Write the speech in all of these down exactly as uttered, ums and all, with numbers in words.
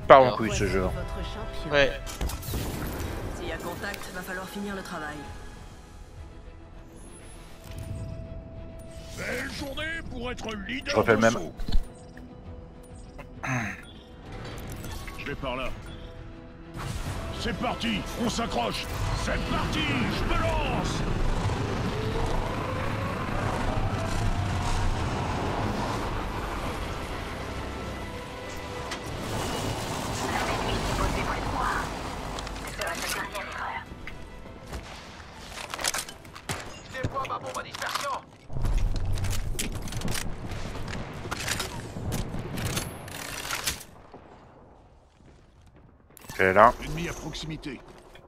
part en couille ce jeu. Ouais. S'il y a contact, va falloir finir le travail. Belle journée pour être leader. Je refais le même. Je vais par là. C'est parti, on s'accroche. C'est parti, je me lance. Déploie ma bombe à dispersion. Elle est là. Ennemi à proximité.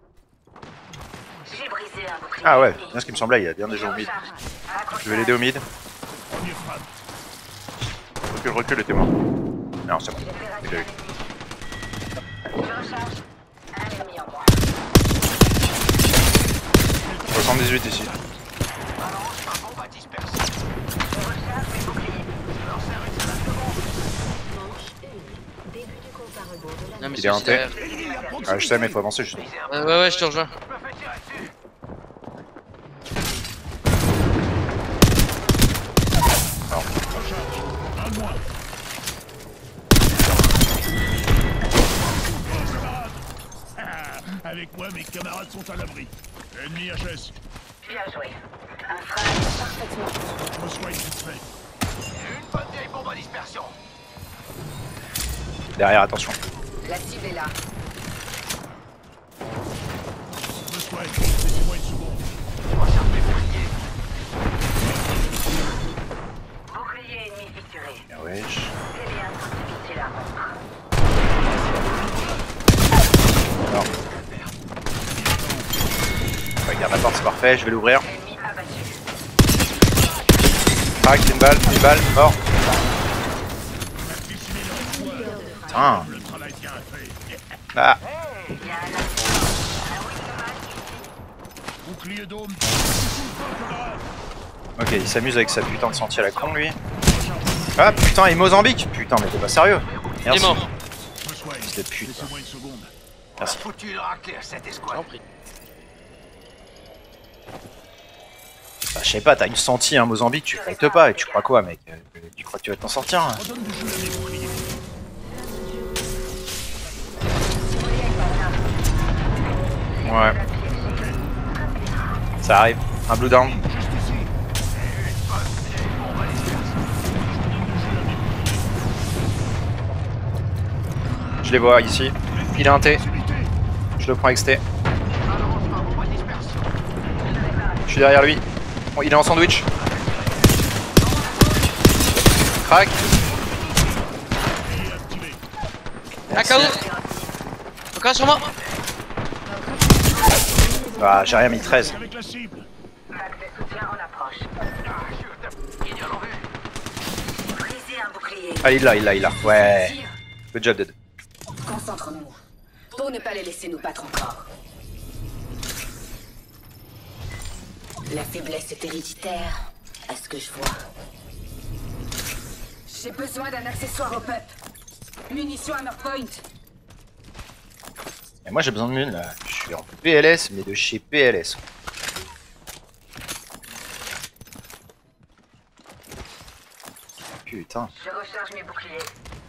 J'ai brisé un bouclier. Ah ouais, bien ce qui me semblait, il y a bien des gens au mid. Je vais l'aider au mid. Premier frappe. Recule, recule, était mort. Non, c'est bon. Il a eu. Je recharge. Un ennemi en moins. soixante-dix-huit ici. Balance ma bombe à dispersion. Je recharge mes boucliers. Je leur sers une salade de bombe. Manche une. Début du compte à rebours de la Non, mais Il est hanté. derrière. Ah, je sais, mais il faut avancer justement. Ouais, ouais, ouais, je te rejoins. Je me fais tirer dessus. Recharge. Un de moins. Ah, avec moi, mes camarades sont à l'abri. Ennemi H S. Bien joué. Un frère parfaitement. Je me soigne vite fait. Une bonne vieille bombe à dispersion. Derrière, attention. La cible est là. Je me soigne. Laissez-moi une seconde. Recharge mes boucliers. Bouclier ennemi fissuré. Ah wesh. Télé intensifie la montre. Non. Regarde la porte, c'est parfait, je vais l'ouvrir. Ennemi abattu. Crac, une balle, une balle, mort. Putain. Le travail bien fait. Ah. Il y a un accident. Bouclier dôme. Ok, il s'amuse avec sa putain de sentier à la con lui. Ah putain, et Mozambique. Putain, mais t'es pas sérieux. Il est Merci. mort. Je me soigne. Fils de pute. Laissez-moi une seconde. Merci. Foutu le raclé à cette J'en escouade. prie. Bah, je sais pas, t'as une senti un Mozambique, tu fightes pas, et tu crois quoi mec? Tu crois que tu vas t'en sortir hein? Redonne du jeu à mes boucliers. Ouais. Ça arrive. Un blue down. Juste ici. Je les vois ici. Il est un T. Je le prends X T. Je suis derrière lui. Bon, il est en sandwich. Crac. Ah, K O. Encore sur moi. Ah, j'ai rien mis treize. Avec la cible. Vague de soutien en approche. Ignorant vu. Briser un bouclier. Ah, il l'a, il l'a, il l'a. Ouais. Good job, Dead. Concentrons-nous. Pour ne pas les laisser nous battre encore. La faiblesse est héréditaire, à ce que je vois. J'ai besoin d'un accessoire au P E P. Munitions Hammer Point. Et moi j'ai besoin de mine là. Je suis en P L S, mais de chez P L S. Putain. Je recharge mes boucliers.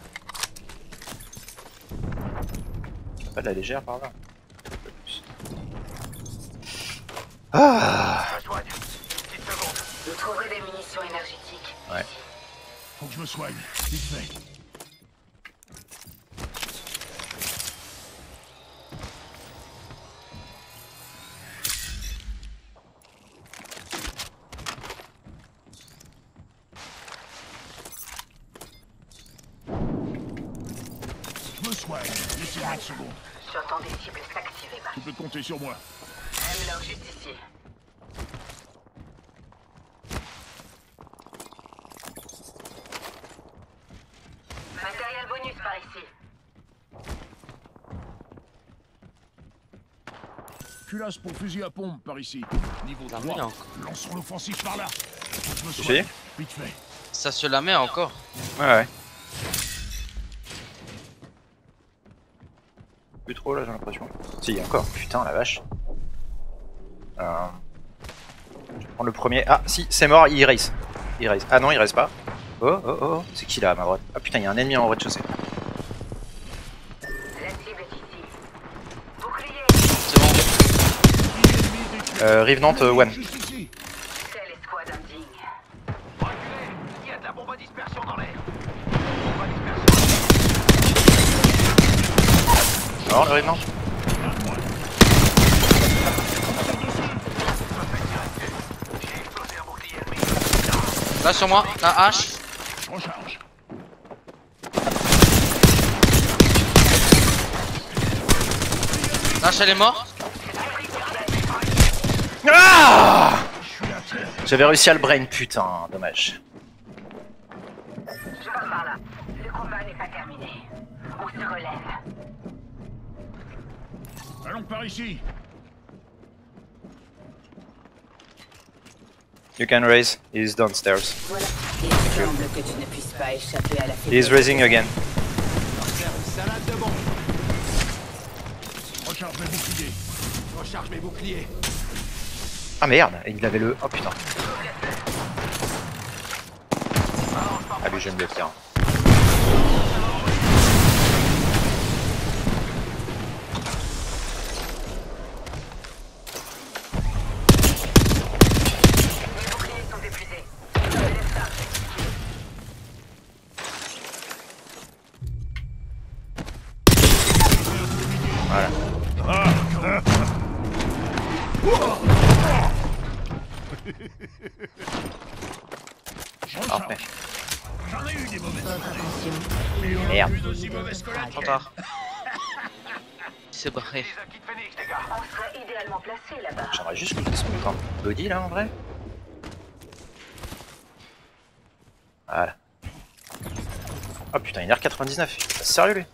Pas de la légère par là. Ah. Vous trouverez des munitions énergétiques. Ouais. Faut que je me soigne. Vite fait. Je me soigne. Laissez-moi une seconde. J'entends des cibles s'activer. Tu peux compter sur moi. Hemlock juste ici. Matériel bonus par ici. Culasse pour fusil à pompe par ici. Niveau La trois. met encore. Lançons l'offensive par là. Faut que je me Tu soigne. sais Vite fait. Ça se la met encore. Ouais, ouais. plus trop là, j'ai l'impression. Si, il y a encore. Putain, la vache. Euh... Je vais prendre le premier. Ah, si, c'est mort, il race. Il race. Ah non, il race pas. Oh, oh, oh. C'est qui là à ma droite? Ah putain, il y a un ennemi en rez-de-chaussée. La cible est ici. Bouclier. C'est bon. Euh, Rive Nantes, euh, one. Juste ici. C'est l'escouade indigne. Reculez. Il y a de la bombe à dispersion dans l'air. Bombe à dispersion. Alors, le Rive Nantes. J'ai explosé un bouclier ennemi. Là sur moi, la hache. Je recharge. La hache elle est morte. Ah! J'avais réussi à le brain, putain, dommage. Je passe par là. Le combat n'est pas terminé. On se relève. Allons par ici. You can raise, he's downstairs. Voilà. Il semble que tu ne puisses pas échapper à la He's raising again. Recharge mes boucliers. Recharge mes boucliers. Ah merde, il avait le... Oh putain. Ah lui je vais me le faire. Les boucliers sont épuisés. Je laisse ça. Voilà. Parfait. J'en ai eu des mauvaises idées. Merde. Plus aussi mauvaises que la Trop tienne. tard. Il s'est barré. Les acquis de Phoenix, les gars. On serait idéalement placé là-bas. J'aimerais juste que ce putain de body là en vrai. Voilà. Oh putain, il est R quatre-vingt-dix-neuf. Il est sérieux lui.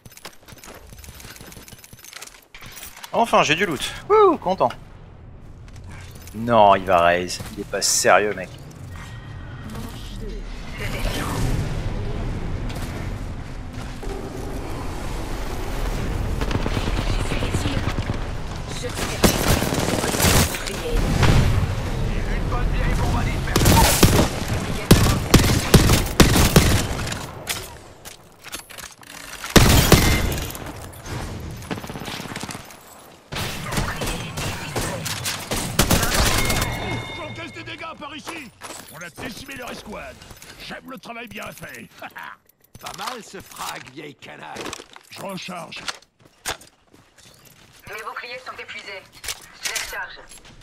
Enfin, j'ai du loot. Wouh, content. Non, il va raise. Il est pas sérieux, mec. Je tire. Bouclier. Une bonne vieille bombe à dispersion. J'encaisse des dégâts par ici. On a décimé leur escouade. J'aime le travail bien fait. Pas mal ce frag, vieille canaille. Je recharge. Mes boucliers sont épuisés. Je les recharge.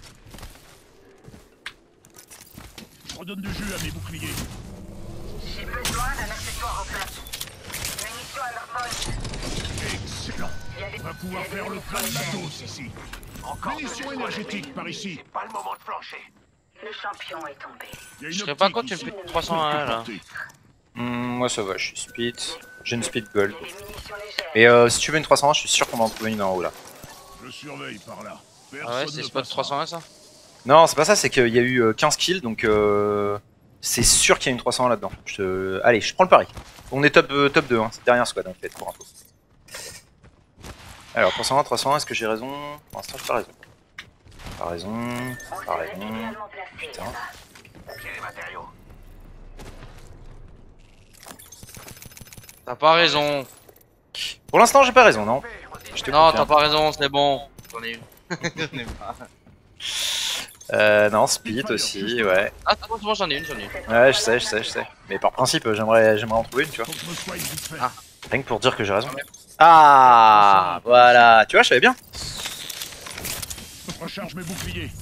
Je redonne du jus à mes boucliers. J'ai besoin d'un accessoire en place. Munitions à leur poche. Excellent. Il y a des... On va pouvoir il y a des faire le munitions plein de légères. matos ici. Encore Munitions énergétiques par ici. C'est pas le moment de flancher. Le champion est tombé. Il y a une Je serais optique pas quand tu me ici. fais trois cent un là. Hmm, moi ça va, je suis speed. J'ai une speed gold. Il y a des munitions légères. Et euh, si tu veux une trois cent un, je suis sûr qu'on va en trouver une en haut là. Je surveille par là. Personne Ah ouais, c'est ne spot passera. trois cent un ça. Non, c'est pas ça, c'est qu'il y a eu euh, quinze kills donc euh, c'est sûr qu'il y a une trois cent un là-dedans. Je te... Allez, je prends le pari. On est top, euh, top deux, hein. C'est dernière squad en fait, pour info. Alors, trois cent un, trois cent un, est-ce que j'ai raison? Pour l'instant, j'ai pas raison. Pas raison, On pas serait raison. idéalement placé Putain. là-bas. J'ai les matériaux. T'as pas raison. Pour l'instant, j'ai pas raison, non? Je te Non, confirme. t'as pas raison, c'est bon. J'en ai une. J'en ai pas. Euh, non, speed aussi, ouais. Ah, c'est bon, c'est bon, j'en ai une, j'en ai une. Ouais, je sais, je sais, je sais. Mais par principe, j'aimerais j'aimerais en trouver une, tu vois. Faut que je me soigne vite fait. Ah. Rien que pour dire que j'ai raison. Ah, voilà. Tu vois, je savais bien. Recharge mes boucliers.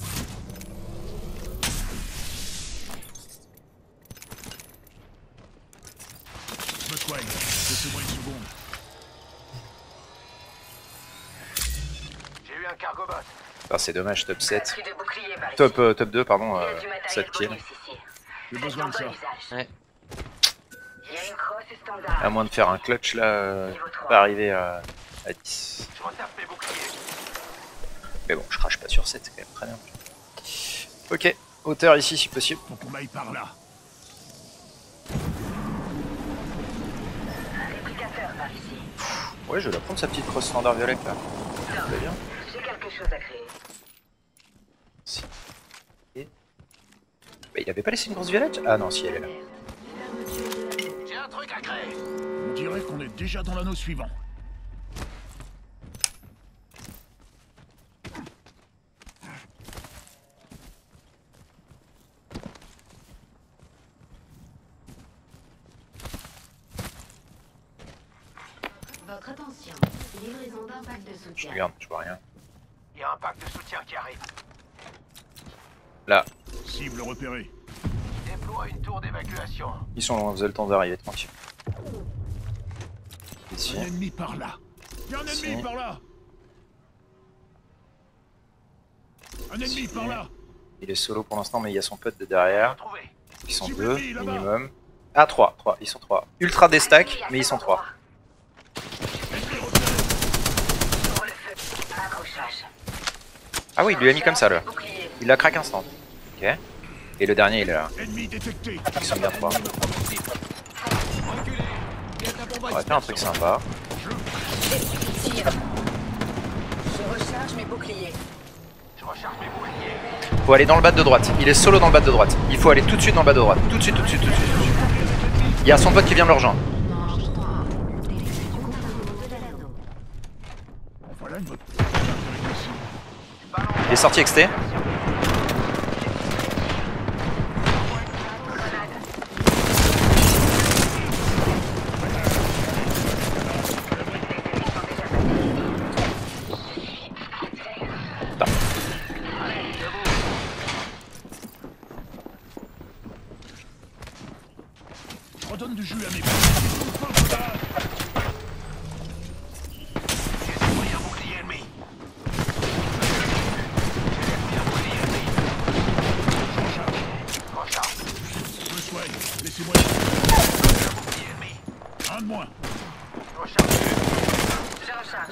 Je me soigne. Laissez-moi une seconde. J'ai eu un cargobot. Ah, c'est dommage, top sept. Batterie de bouclier par ici. Top, euh, top deux, pardon, Il y euh, a du matériel sept kills. bonus ici. J'ai besoin de ça. Faites-en bon usage. Ouais. Il y a une crosse standard. À moins de faire un clutch là, euh, on va arriver à, à dix. Je retape mes boucliers. Mais bon, je crache pas sur sept, c'est quand même très bien. Ok, hauteur ici si possible. Faut qu'on aille par là. Réplicateur par ici. Ouais, je vais la prendre sa petite crosse standard violette là. Ça va bien. J'ai quelque chose à créer. Si. Et... Bah, il avait pas laissé une grosse violette? Ah non, si, elle est là. J'ai un truc à créer. On dirait qu'on est déjà dans l'anneau suivant. Votre attention, livraison d'un pack de Je soutien. regarde, je vois rien. Il y a un pack de soutien qui arrive. Là, Cible repérée. Déploie une tour d'évacuation. ils sont loin, vous avez le temps d'arriver, tranquille. Ici. Un ennemi par là. Il y a un ennemi Si. par là. Un ennemi Si. par là. Il est solo pour l'instant, mais il y a son pote de derrière. Trouvé. Ils sont Si, deux, oui, là-bas. minimum. Ah, trois, trois, ils sont trois. Ultra déstack, mais ils sont trois. Ennemi repéré. Sur le feu. Accrochage. Ah oui, il lui a mis comme ça là. Bouclier. Il l'a crack instant. Ok. Et le dernier, il est là. Ennemi détecté. Ils sont bien trois. On va faire un truc sympa. Tire. Je recharge mes boucliers. Je recharge mes boucliers. Faut aller dans le bas de droite. Il est solo dans le bas de droite. Il faut aller tout de suite dans le bas de droite. Tout de suite, tout de suite, tout de suite. tout de suite. Il y a son pote qui vient de le rejoindre. Voilà une bonne. Il est sorti X T. Redonne du jus à mes J'ai déployé un bouclier ennemi. J'ai déployé un bouclier ennemi. Recharge. Je me soigne. Laissez-moi. Un bouclier ennemi. Un de moins. Je recharge. Je recharge.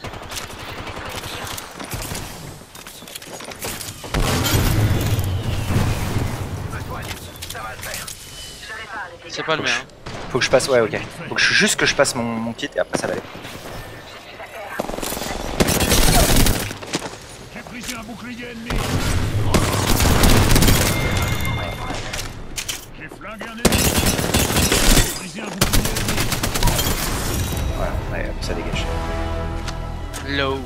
Je me soigne. Ça va le faire. Je répare les dégâts. C'est pas le mien. Faut que je passe, ouais, ok. Faut que je, juste que je passe mon, mon kit et après ça va aller. J'ai brisé un bouclier ennemi. J'ai flingué un ennemi. J'ai brisé un bouclier ennemi. Voilà, ouais, ça dégage. Low.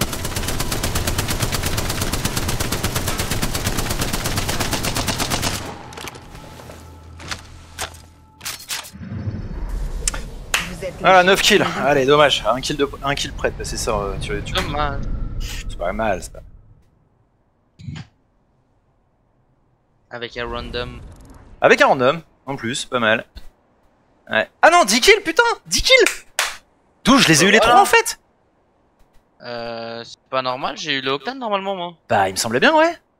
Vous êtes Voilà, neuf kills. Allez, dommage. Un kill, de, un kill près de passer ça euh, sur YouTube. Dommage. C'est pas mal, ça. Avec un random. Avec un random, en plus, pas mal. Ouais. Ah non, dix kills, putain, dix kills. D'où je les ai eu les Voilà. trois en fait. Euh, c'est pas normal, j'ai eu le Octane normalement moi. Bah, il me semblait bien, ouais.